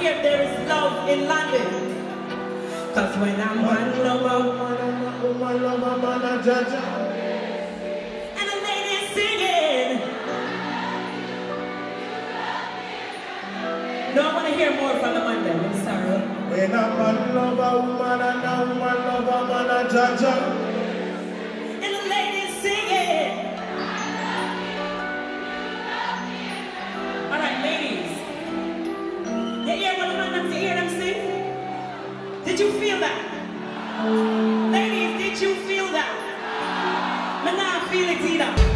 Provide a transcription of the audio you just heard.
hear if there is love in London. Cause when I'm one lover, and the ladies singing. No, I want to hear more from the Monday. I'm sorry. When I'm one lover, woman, and a woman lover, man, a jaja. And the ladies singing. All right, ladies. You hear what the man have to hear them sing? Did you feel that? Ladies, did you feel that? I now feel it either.